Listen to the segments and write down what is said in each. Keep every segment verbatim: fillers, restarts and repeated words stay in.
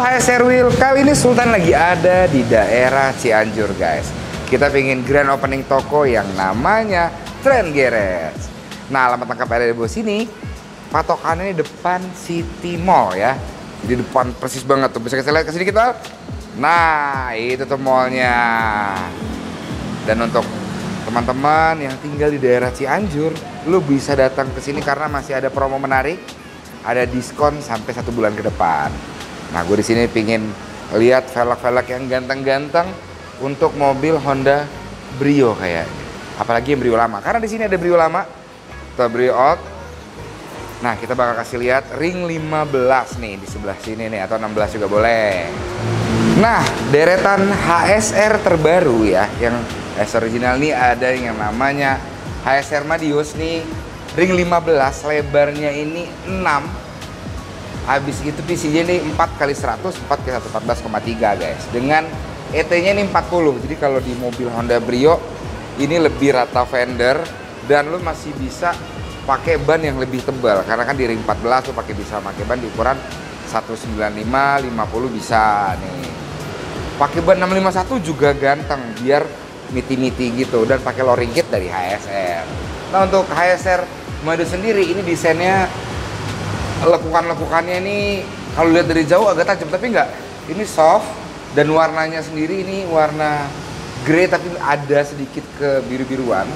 Hai Serwil, kali ini Sultan lagi ada di daerah Cianjur guys. Kita pengen grand opening toko yang namanya Trend Garage. Nah, alamat lengkap ada di bawah sini. Patokannya di depan City Mall ya. Di depan persis banget tuh. Bisa kita lihat ke sini kita. Nah, itu tuh mallnya. Dan untuk teman-teman yang tinggal di daerah Cianjur, lu bisa datang ke sini karena masih ada promo menarik. Ada diskon sampai satu bulan ke depan. Nah, gue di sini pingin lihat velg-velg yang ganteng-ganteng untuk mobil Honda Brio kayaknya. Apalagi yang Brio lama. Karena di sini ada Brio lama atau Brio old. Nah, kita bakal kasih lihat ring lima belas nih di sebelah sini nih, atau enam belas juga boleh. Nah, deretan H S R terbaru ya, yang H S R original nih ada yang namanya H S R Madius nih. Ring lima belas lebarnya ini enam. Habis itu P C-nya ini empat kali seratus, empat kali seratus empat belas koma tiga guys. Dengan E T-nya ini empat puluh. Jadi kalau di mobil Honda Brio ini lebih rata fender dan lu masih bisa pakai ban yang lebih tebal. Karena kan di ring empat belas lu pakai bisa pakai ban di ukuran seratus sembilan puluh lima, lima puluh bisa nih. Pakai ban enam lima satu juga ganteng biar miti-miti gitu, dan pakai loring kit dari H S R. Nah, untuk H S R Madius sendiri ini desainnya, lekukan-lekukannya ini kalau lihat dari jauh agak tajam, tapi enggak, ini soft. Dan warnanya sendiri ini warna grey tapi ada sedikit kebiru-biruan.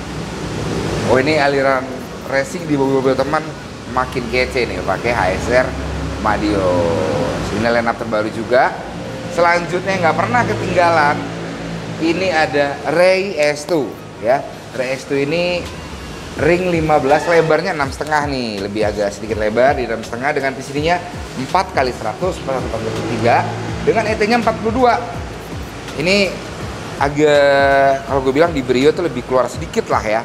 Oh, ini aliran racing di mobil-mobil teman makin kece nih pakai H S R Madius. Ini line up terbaru juga. Selanjutnya nggak pernah ketinggalan, ini ada Ray S dua ya. Ray S dua ini ring lima belas, lebarnya enam koma lima nih, lebih agak sedikit lebar di enam koma lima dengan P C D-nya empat kali seratus, empat puluh tiga dengan E T-nya empat puluh dua. Ini agak, kalau gue bilang di Brio tuh lebih keluar sedikit lah ya.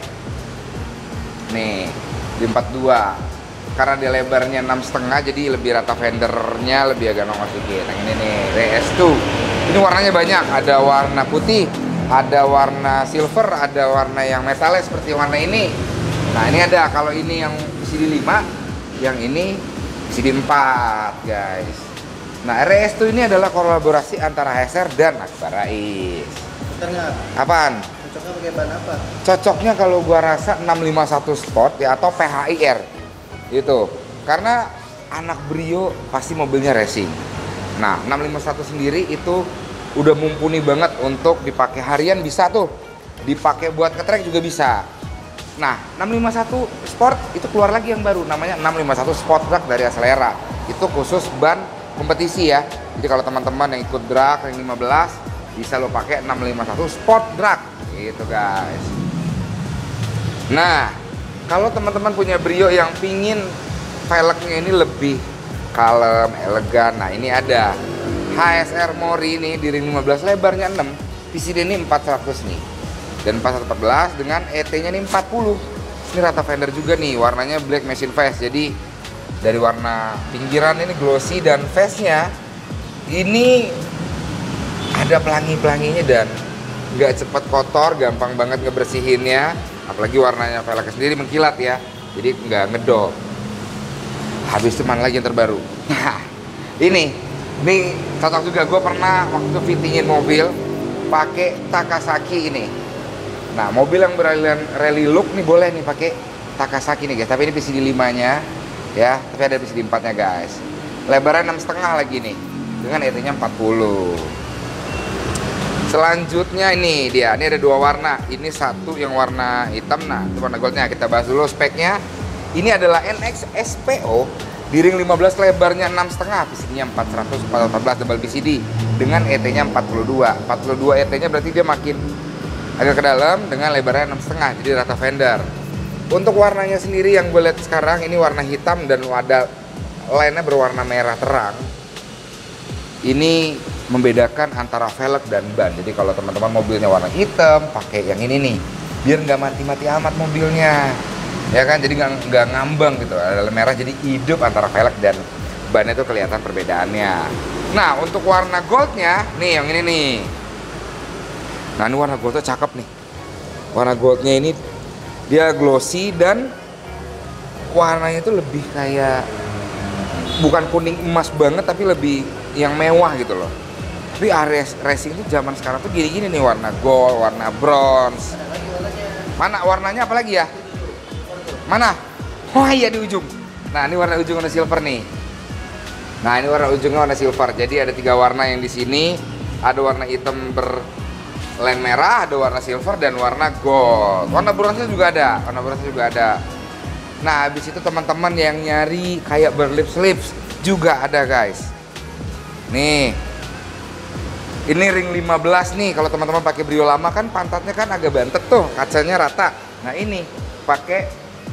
Nih, di empat puluh dua. Karena dia lebarnya enam koma lima jadi lebih rata fendernya, lebih agak nongol sedikit. Yang ini nih, Ray S dua. Ini warnanya banyak, ada warna putih, ada warna silver, ada warna yang metalnya seperti warna ini. Nah, ini ada, kalau ini yang P C D lima, yang ini P C D empat guys. Nah, R S dua ini adalah kolaborasi antara H S R dan Akbar Rais. Bener nggak? Apaan? Cocoknya pakai ban apa? Cocoknya kalau gua rasa enam lima satu Sport ya, atau P H I R gitu. Karena anak Brio pasti mobilnya racing. Nah, enam lima satu sendiri itu udah mumpuni banget untuk dipakai harian, bisa tuh. Dipakai buat nge-track juga bisa. Nah, enam lima satu Sport itu keluar lagi yang baru, namanya enam lima satu Sport Drag dari Acelera. Itu khusus ban kompetisi ya. Jadi kalau teman-teman yang ikut drag ring lima belas bisa lo pakai enam lima satu Sport Drag gitu guys. Nah, kalau teman-teman punya Brio yang pingin velgnya ini lebih kalem, elegan, nah ini ada H S R Mori ini di ring lima belas, lebarnya enam, P C D ini empat ratus nih, dan empat ratus empat belas dengan E T-nya ini empat puluh. Ini rata fender juga nih, warnanya black machine face. Jadi dari warna pinggiran ini glossy, dan face-nya ini ada pelangi-pelanginya dan nggak cepet kotor, gampang banget ngebersihinnya. Apalagi warnanya velgnya sendiri mengkilat ya, jadi nggak ngedol. Habis itu mana lagi yang terbaru? Nah, ini ini cocok juga. Gue pernah waktu itu fittingin mobil pakai Takasaki ini. Nah, mobil yang beraliran rally look nih boleh nih pakai Takasaki nih guys. Tapi ini P C D lima nya ya, tapi ada P C D empat nya guys. Lebarnya enam koma lima lagi nih dengan E T-nya empat puluh. Selanjutnya ini dia, ini ada dua warna. Ini satu yang warna hitam, nah itu warna goldnya. Kita bahas dulu speknya. Ini adalah N X S P O di ring lima belas, lebarnya enam koma lima, P C D-nya empat ratus, empat ratus empat belas double P C D dengan E T-nya empat puluh dua. empat puluh dua E T-nya berarti dia makin agak ke dalam dengan lebarnya enam koma lima, jadi rata fender. Untuk warnanya sendiri yang gue lihat sekarang ini warna hitam dan ada line-nya berwarna merah terang. Ini membedakan antara velg dan ban. Jadi kalau teman-teman mobilnya warna hitam, pakai yang ini nih, biar nggak mati-mati amat mobilnya, ya kan? Jadi nggak nggak ngambang gitu. Ada merah, jadi hidup antara velg dan ban, itu kelihatan perbedaannya. Nah, untuk warna goldnya, nih yang ini nih. Nah, ini warna goldnya cakep nih. Warna goldnya ini dia glossy dan warnanya itu lebih kayak bukan kuning emas banget tapi lebih yang mewah gitu loh. Tapi Ares Racing itu zaman sekarang tuh gini-gini nih, warna gold, warna bronze. Ada lagi warnanya. Mana warnanya apa lagi ya? Mana? Wah iya di ujung. Nah ini warna ujung warna silver nih. Nah ini warna ujungnya warna silver. Jadi ada tiga warna yang di sini. Ada warna hitam berlen merah, ada warna silver dan warna gold. Warna bronze juga ada. Warna bronze juga ada. Nah habis itu teman-teman yang nyari kayak berlips-lips juga ada guys. Nih. Ini ring lima belas nih, kalau teman-teman pakai Brio lama kan pantatnya kan agak bantet tuh, kacanya rata. Nah ini pakai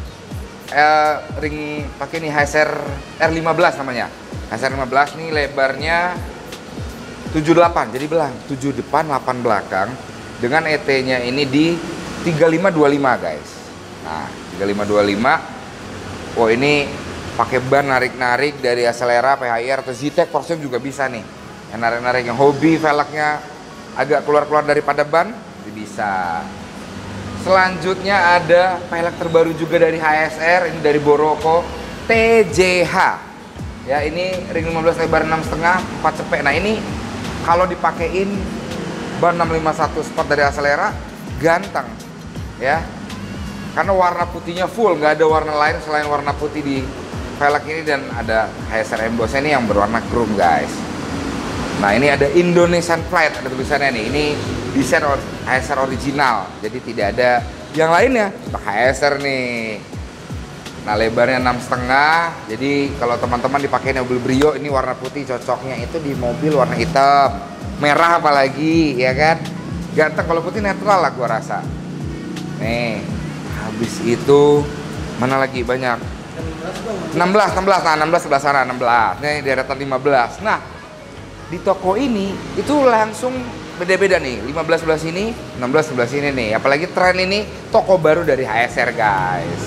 eh, ring pakai nih H S R R lima belas namanya. H S R lima belas nih lebarnya tujuh puluh delapan, jadi belang tujuh depan delapan belakang dengan E T-nya ini di tiga lima dua lima guys. Nah tiga lima dua lima. Oh ini pakai ban narik-narik dari Acelera, P H I R atau Zetec, Porsche juga bisa nih. Yang narik-narik yang hobi velgnya agak keluar-keluar daripada ban bisa. Selanjutnya ada velg terbaru juga dari H S R, ini dari Boroko T J H. Ya ini ring lima belas lebar enam koma lima, empat cepek. Nah ini kalau dipakein ban enam lima satu Sport dari Acelera ganteng ya. Karena warna putihnya full, nggak ada warna lain selain warna putih di velg ini, dan ada H S R embossnya ini yang berwarna chrome guys. Nah ini ada Indonesian Pride, ada tulisannya nih. Ini desain H S R original, jadi tidak ada yang lainnya. H S R nih. Nah lebarnya enam koma lima. Jadi kalau teman-teman dipakai mobil Brio ini warna putih, cocoknya itu di mobil warna hitam, merah apalagi, ya kan? Ganteng. Kalau putih netral lah gua rasa. Nih, habis itu mana lagi banyak? enam belas, enam belas, nah enam belas sebelah sana, enam belas. Nih deretan lima belas. Nah di toko ini itu langsung beda-beda nih, lima belas sebelah sini, enam belas sebelah sini nih. Apalagi tren ini toko baru dari H S R guys.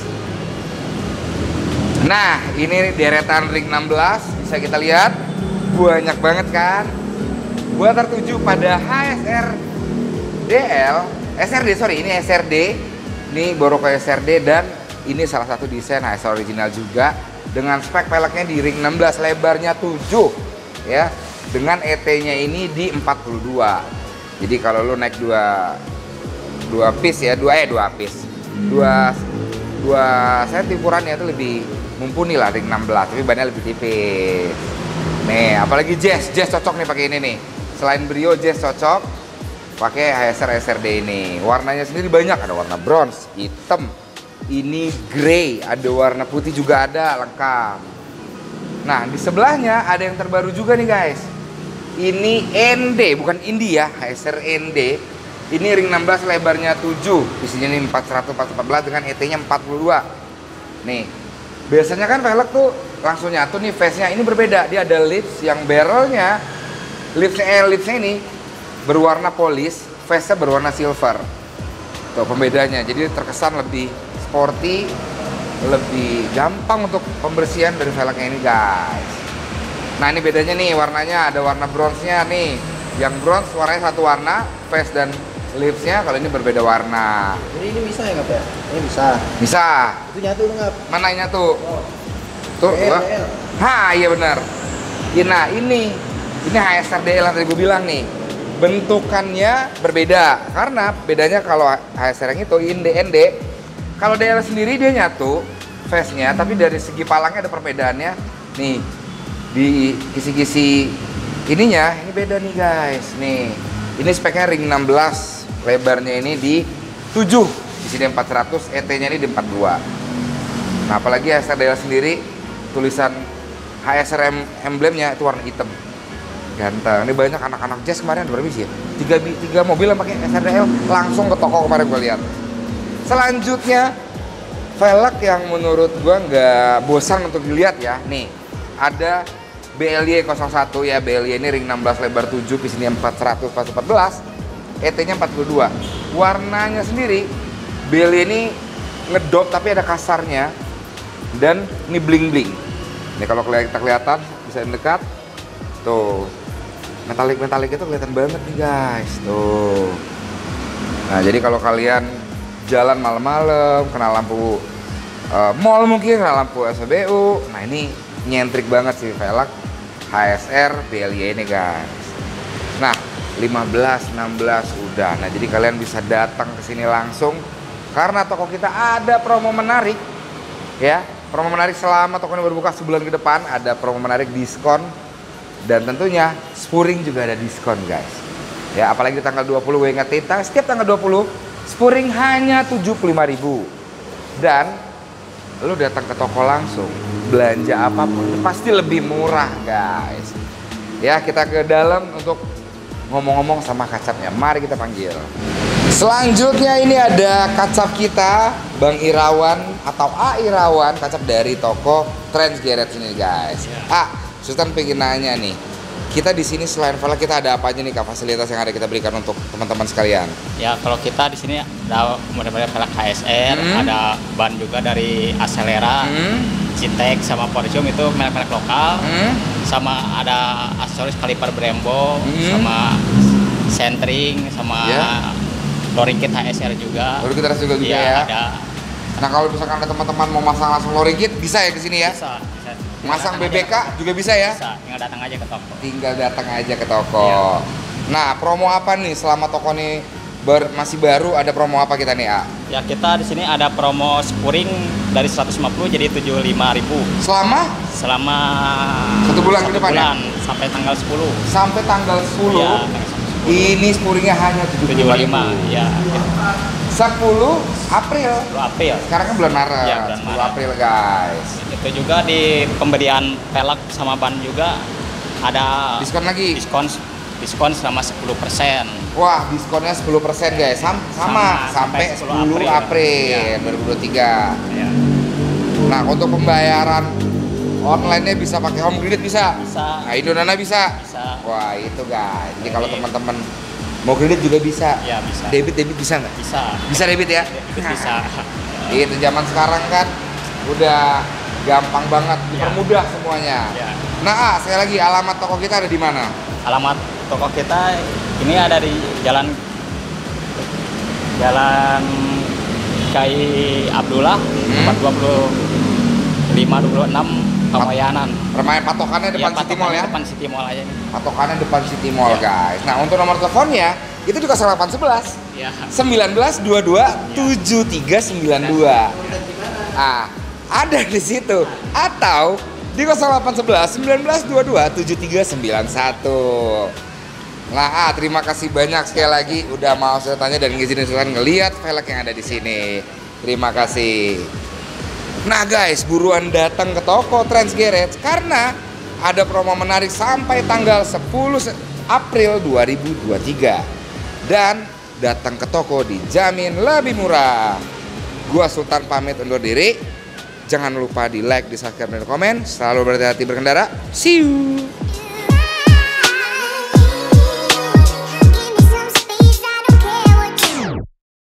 Nah ini deretan ring enam belas, bisa kita lihat banyak banget kan. Gua tertuju pada H S R D L, S R D sorry ini S R D, ini Boroko S R D, dan ini salah satu desain H S R original juga dengan spek velgnya di ring enam belas, lebarnya tujuh ya. Dengan E T-nya ini di empat puluh dua. Jadi kalau lo naik dua dua piece ya, dua eh dua piece. Dua dua senti ukurannya itu lebih mumpuni lah ring enam belas, tapi bannya lebih tipis. Nih, apalagi Jazz, Jazz cocok nih pakai ini nih. Selain Brio, Jazz cocok pakai H S R S R D ini. Warnanya sendiri banyak, ada warna bronze, hitam, ini grey, ada warna putih juga ada, lengkap. Nah, di sebelahnya ada yang terbaru juga nih guys. Ini N D, bukan India, H S R N D. Ini ring enam belas lebarnya tujuh, isinya ini empat seratus empat empat belas dengan E T-nya empat puluh dua. Nih, biasanya kan velg tuh langsung nyatu nih face-nya. Ini berbeda, dia ada lips yang barrelnya, lipsnya, eh, lipsnya ini berwarna polis, face-nya berwarna silver. Tuh pembedanya, jadi terkesan lebih sporty, lebih gampang untuk pembersihan dari velgnya ini guys. Nah ini bedanya nih, warnanya ada warna bronze-nya nih. Yang bronze warnanya satu warna, face dan lipsnya, kalau ini berbeda warna. Jadi ini bisa ya Ngap ya? Ini bisa. Bisa. Itu nyatu tuh Ngap. Mana yang nyatu? Oh. Tuh, D L, gua. D L. Ha, iya benar. Ya, nah ini, ini H S R D L yang tadi gue bilang nih. Bentukannya berbeda, karena bedanya kalau H S R yang itu, ini D N D. Kalau D L sendiri dia nyatu face-nya, tapi dari segi palangnya ada perbedaannya. Nih, di kisi-kisi ininya, ini beda nih guys. Nih, ini speknya ring enam belas, lebarnya ini di tujuh, di sini empat ratus, E T-nya ini di empat puluh dua. Nah, apalagi H S R D L sendiri, tulisan H S R emblemnya itu warna hitam. Ganteng. Ini banyak anak-anak Jazz kemarin berapa sih ya? Tiga, tiga mobil yang pakai H S R D L langsung ke toko kemarin gue lihat. Selanjutnya, velg yang menurut gue nggak bosan untuk dilihat ya. Nih, ada B L Y nol satu ya, B L Y ini ring enam belas lebar tujuh, di sini empat ratus empat belas, E T-nya empat puluh dua. Warnanya sendiri B L Y ini ngedot tapi ada kasarnya, dan ini bling-bling. Ini kalau kita kelihatan bisa dekat. Tuh. Metalik-metalik itu kelihatan banget nih guys. Tuh. Nah, jadi kalau kalian jalan malam-malam kena lampu uh, mall mungkin, kena lampu S P B U, nah ini nyentrik banget sih velg H S R B L Y ini guys. Nah, lima belas, enam belas udah. Nah, jadi kalian bisa datang ke sini langsung karena toko kita ada promo menarik. Ya, promo menarik selama toko ini berbuka sebulan ke depan, ada promo menarik diskon dan tentunya Spuring juga ada diskon, guys. Ya, apalagi di tanggal dua puluh, gue ingetin, setiap tanggal dua puluh Spuring hanya tujuh puluh lima ribu. Dan lu datang ke toko langsung, belanja apapun pasti lebih murah, guys. Ya, kita ke dalam untuk ngomong-ngomong sama kacapnya. Mari kita panggil. Selanjutnya ini ada kacap kita, Bang Irawan atau A Irawan, kacap dari toko Trans Garage ini, guys. Ah, Sultan pengen nanya nih. Kita di sini selain velg kita ada apa aja nih Kak, fasilitas yang ada kita berikan untuk teman-teman sekalian? Ya, kalau kita di sini ada model-model velg H S R, hmm. ada ban juga dari Acelera, hmm. Citek sama Fortium itu merek-merek lokal, hmm. sama ada aksesoris kaliper Brembo, hmm. sama centering, sama yeah. Loring kit H S R juga. Loring kit H S R juga ya, ya. Ada. Nah, kalau misalkan ada teman-teman mau masang langsung loring kit bisa ya ke sini ya? Bisa. bisa. Masang B B K juga bisa ya? Bisa, tinggal datang aja ke toko. Tinggal datang aja ke toko. Ya. Nah, promo apa nih selama toko nih ber, masih baru, ada promo apa kita nih, A? Ya, kita di sini ada promo Spuring dari seratus lima puluh jadi tujuh puluh lima ribu. Selama? Selama satu bulan satu ke depan bulan, ya? sampai tanggal sepuluh. Sampai tanggal sepuluh. Ya, ini Spuringnya hanya tujuh puluh lima ribu. Ya. sepuluh April. sepuluh April. Sekarang kan bulan Maret. Ya, bulan sepuluh Maret. April, guys. Itu juga di pembelian velg sama ban juga ada diskon lagi. Diskon diskon selama sepuluh persen. Wah, diskonnya sepuluh persen, guys. Sam sama, sama sampai, sampai sepuluh April, April ya. dua ribu dua puluh tiga. Ya. Nah, untuk pembayaran online-nya bisa pakai home credit bisa? Bisa. Nah, Indodana bisa? Bisa. Wah, itu guys. Jadi kalau teman-teman mau kredit juga bisa. Ya, bisa. Debit debit bisa nggak? Bisa. Bisa debit ya? Debit bisa. Itu zaman sekarang kan udah gampang banget, dipermudah ya. Semuanya. Ya. Nah, ah, sekali lagi alamat toko kita ada di mana? Alamat toko kita ini ada di Jalan Jalan Kai Abdullah, hmm. nomor dua puluh lima dua puluh enam Pamayanan. Remayan patokannya depan ya, City Mall ya? Depan City Mall aja nih. Patokannya depan City Mall, ya. Guys. Nah, untuk nomor teleponnya itu juga delapan satu satu ya. sembilan belas dua puluh dua tujuh tiga sembilan dua. Ah, ada di situ. Atau di nol delapan satu satu sembilan belas dua puluh dua tujuh tiga sembilan satu. Nah, ah, terima kasih banyak sekali lagi udah mau saya tanya dan ngizinin Sultan ngelihat velg yang ada di sini. Terima kasih. Nah guys, buruan datang ke toko Trans Garage karena ada promo menarik sampai tanggal sepuluh April dua ribu dua puluh tiga. Dan datang ke toko dijamin lebih murah. Gua Sultan pamit undur diri. Jangan lupa di like, di subscribe, dan komen. Selalu berhati-hati berkendara. See you.